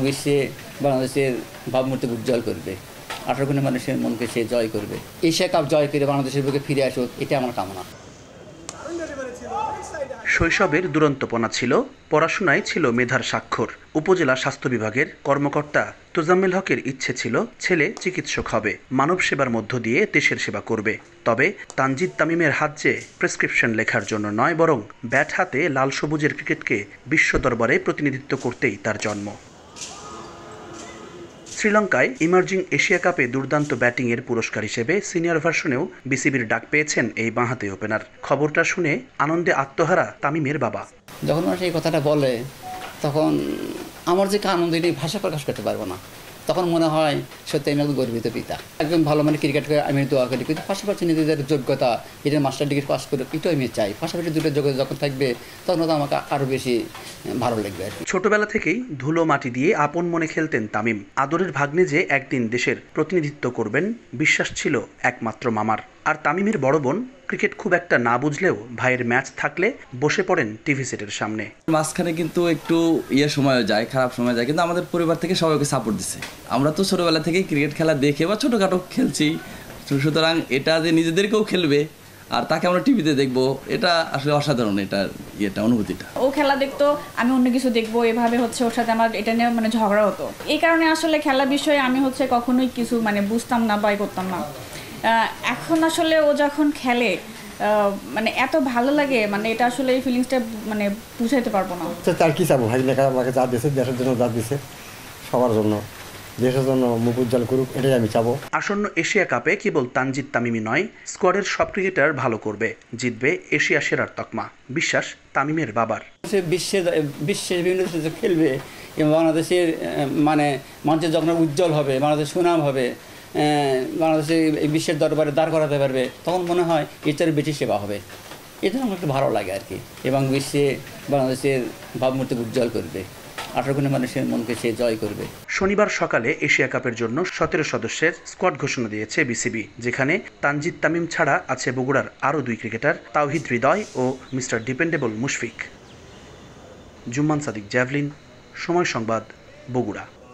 বিশ্বে বাংলাদেশের ভাবমূর্তি উজ্জ্বল করবে। 18 কোটি মানুষের মনকে সে জয় করবে। এশিয়া কাপ জয় করে বাংলাদেশের বুকে ফিরে আসুক, এটা আমার কামনা। শৈশবের দুরন্তপনা ছিল, পড়াশোনায় ছিল মেধার স্বাক্ষর। উপজেলা স্বাস্থ্য বিভাগের কর্মকর্তা তোজাম্মেল হকের ইচ্ছে ছিল ছেলে চিকিৎসক হবে, মানব সেবার মধ্য দিয়ে দেশের সেবা করবে। তবে তানজিদ তামিমের হাত যে প্রেসক্রিপশন লেখার জন্য নয়, বরং ব্যাট হাতে লাল সবুজের ক্রিকেটকে বিশ্ব দরবারে প্রতিনিধিত্ব করতেই তার জন্ম। শ্রীলঙ্কায় ইমার্জিং এশিয়া কাপে দুর্দান্ত ব্যাটিংয়ের পুরস্কার হিসেবে সিনিয়র ভার্সনেও বিসিবির ডাক পেয়েছেন এই বাঁহাতি ওপেনার। খবরটা শুনে আনন্দে আত্মহারা তামিমের বাবা। যখন মানুষ এই কথাটা বলে তখন আমার যে আনন্দ এটি ভাষা প্রকাশ করতে পারবো না। তখন মনে হয় সত্যি আমি একদম গর্বিত পিতা। একদম ভালো মানে ক্রিকেট করে আমি দোয়া করি, কিন্তু পাশাপাশি নিজেদের যোগ্যতা, এটার মাস্টার ডিগ্রি পাস করে এটাও আমি চাই। পাশাপাশি দুটো যোগ্যতা যখন থাকবে তখন তো আমাকে আরও বেশি ভালো লাগবে আর কি। ছোটবেলা থেকেই ধুলো মাটি দিয়ে আপন মনে খেলতেন তামিম। আদরের ভাগ্নে যে একদিন দেশের প্রতিনিধিত্ব করবেন বিশ্বাস ছিল একমাত্র মামার। আর তামিমের বড় বোন ক্রিকেট খুব একটা না বুঝলেও ভাইয়ের ম্যাচ থাকলে বসে পড়েন টিভি সেটের সামনে। মাঝখানে কিন্তু একটু সময় যায়, খারাপ সময় যায়, কিন্তু আমাদের পরিবার থেকে সবাইকে সাপোর্ট দিচ্ছে। আমরা তো ছোটবেলা থেকেই ক্রিকেট খেলা দেখে বা ছোটোখাটো খেলছি, সুতরাং এটা যে নিজেদেরকেও খেলবে আর তাকে আমরা টিভিতে দেখবো, এটা আসলে অসাধারণ। এটা অনুভূতিটা, ও খেলা দেখতো, আমি অন্য কিছু দেখবো, এভাবে হচ্ছে ওর সাথে আমার এটা নিয়ে মানে ঝগড়া হতো। এই কারণে আসলে খেলা বিষয়ে আমি হচ্ছে কখনোই কিছু মানে বুঝতাম না বা করতাম না। এখন আসলে ও যখন খেলে মানে এত ভালো লাগে, মানে এটা আসলে এই ফিলিংসটা মানে বুঝাইতে পারবো না। তার কি চাবো, ভাই লেখা আমাকে যা দিয়েছে, দেশের জন্য যা দিয়েছে, সবার জন্য, দেশের জন্য মুখ উজ্জ্বল করুক, এটাই আমি চাবো। আসন্ন এশিয়া কাপে কেবল তানজিদ তামিমই নয়, স্কোয়াডের সব ক্রিকেটার ভালো করবে, জিতবে এশিয়া সেরার তকমা। বিশ্বাস তামিমের বাবার। বিশ্বের বিভিন্ন দেশে খেলবে এবং বাংলাদেশের মানে মঞ্চে যখন উজ্জ্বল হবে, বাংলাদেশের সুনাম হবে, বাংলাদেশে বিশ্বের দরবারে দাঁড় করাতে পারবে, তখন মনে হয় এটার বেশি সেবা হবে। এটা আমার একটু ভালো লাগে আর কি। এবং বিশ্বে বাংলাদেশের ভাবমূর্তি উজ্জ্বল করবে, 18 কোটি মানুষের মনকে সে জয় করবে। শনিবার সকালে এশিয়া কাপের জন্য 17 সদস্যের স্কোয়াড ঘোষণা দিয়েছে বিসিবি, যেখানে তানজিদ তামিম ছাড়া আছে বগুড়ার আরও 2 ক্রিকেটার, তাওহিদ হৃদয় ও mister dependable Mushfiq. Jumman Sadiq, javelin, Somoy Sangbad, Bogura.